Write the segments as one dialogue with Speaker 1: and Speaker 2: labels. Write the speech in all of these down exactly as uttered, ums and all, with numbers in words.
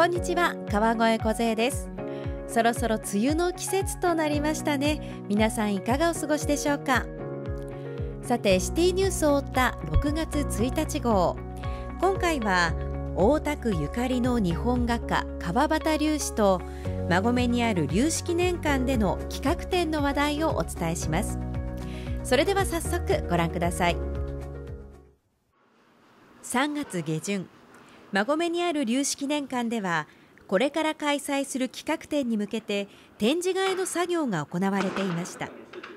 Speaker 1: こんにちは、川越梢です。そろそろ梅雨の季節となりましたね。皆さんいかがお過ごしでしょうか。さて、シティニュースを追ったろくがつついたち号、今回は大田区ゆかりの日本画家川端龍子と馬込にある龍子記念館での企画展の話題をお伝えします。それでは早速ご覧ください。さんがつげじゅん、馬込にある龍子記念館では、これから開催する企画展に向けて展示替えの作業が行われていました。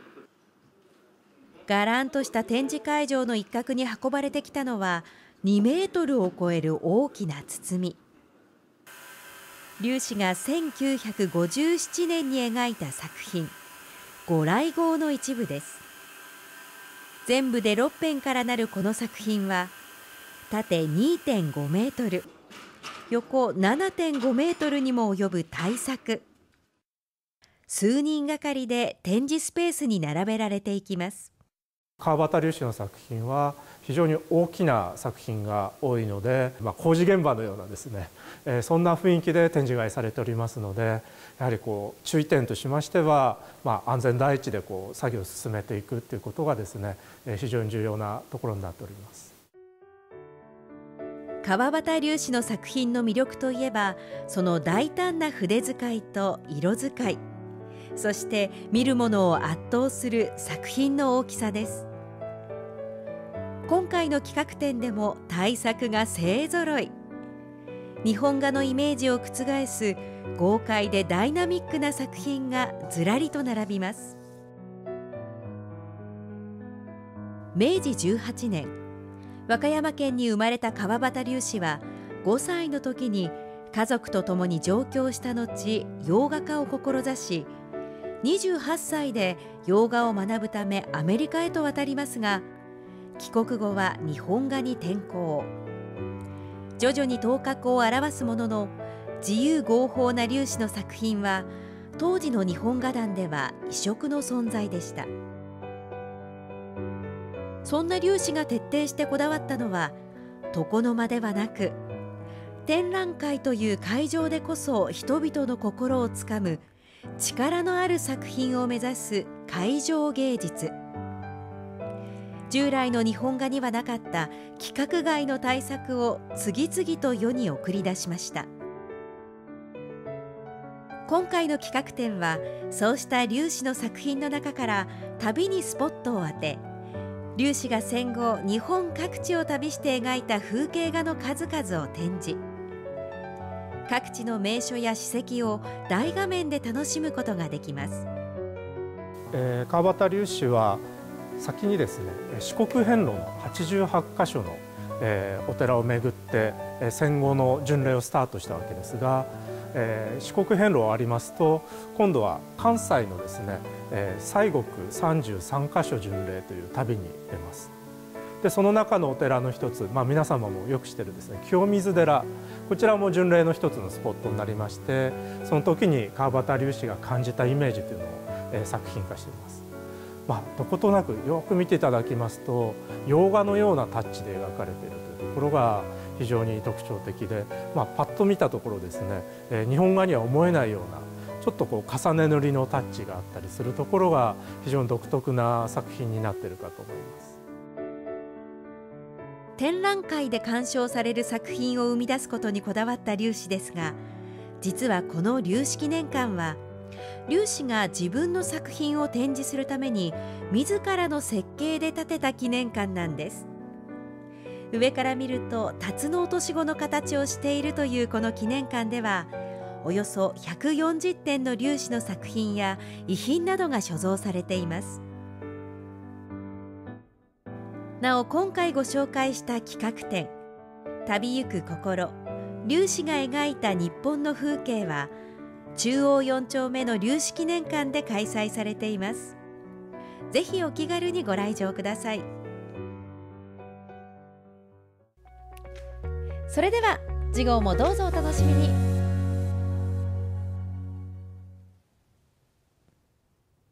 Speaker 1: がらんとした展示会場の一角に運ばれてきたのはにメートルを超える大きな包み。龍子がせんきゅうひゃくごじゅうななねんに描いた作品御来号の一部です。全部でろっぺんからなるこの作品は、縦 にてんごメートル、横 ななてんごメートルにも及ぶ大作。数人がかりで展示スペースに並べられていきます。
Speaker 2: 川端龍子の作品は非常に大きな作品が多いので、まあ、工事現場のようなですね、えー、そんな雰囲気で展示替えされておりますので、やはりこう注意点としましては、まあ、安全第一でこう作業を進めていくということがですね、えー、非常に重要なところになっております。
Speaker 1: 川端龍子の作品の魅力といえば、その大胆な筆使いと色使い、そして見る者を圧倒する作品の大きさです。今回の企画展でも大作が勢ぞろい。日本画のイメージを覆す豪快でダイナミックな作品がずらりと並びます。めいじじゅうはちねん、和歌山県に生まれた川端龍子はごさいの時に家族と共に上京した後、洋画家を志し、にじゅうはっさいで洋画を学ぶためアメリカへと渡りますが、帰国後は日本画に転向。徐々に頭角を現すものの、自由豪放な龍子の作品は当時の日本画壇では異色の存在でした。そんな龍子が徹底してこだわったのは、床の間ではなく、展覧会という会場でこそ人々の心をつかむ力のある作品を目指す会場芸術。従来の日本画にはなかった規格外の大作を次々と世に送り出しました。今回の企画展は、そうした龍子の作品の中から旅にスポットを当て、龍子が戦後日本各地を旅して描いた風景画の数々を展示。各地の名所や史跡を大画面で楽しむことができます。
Speaker 2: えー、川端龍子は先にですね、四国遍路のはちじゅうはちかしょの、えー、お寺を巡って、えー、戦後の巡礼をスタートしたわけですが、えー、四国遍路をありますと、今度は関西のですね、えー、西国さんじゅうさんかしょ巡礼という旅に出ます。でその中のお寺の一つ、まあ、皆様もよく知ってるですね、清水寺、こちらも巡礼の一つのスポットになりまして、その時に川端龍子が感じたイメージというのを、えー、作品化しています。まあ、どことなくよく見ていただきますと、洋画のようなタッチで描かれているというところが非常に特徴的で、まあ、パッと見たところですね、えー、日本画には思えないようなちょっとこう重ね塗りのタッチがあったりするところが非常に独特な作品になっているかと思います。
Speaker 1: 展覧会で鑑賞される作品を生み出すことにこだわった龍子ですが、実はこの龍子記念館は、龍子が自分の作品を展示するために自らの設計で建てた記念館なんです。上から見ると辰の落とし子の形をしているというこの記念館では、およそひゃくよんじゅってんの龍子の作品や遺品などが所蔵されています。なお、今回ご紹介した企画展「旅ゆく心龍子が描いた日本の風景」は、中央よんちょうめの龍子記念館で開催されています。ぜひお気軽にご来場ください。それでは次号もどうぞお楽しみに。